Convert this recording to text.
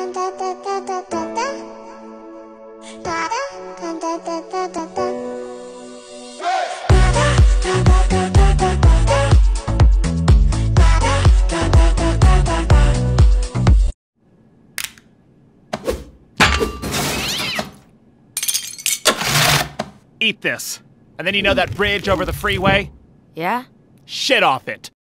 Eat this. And then you know that bridge over the freeway? Yeah? Shit off it.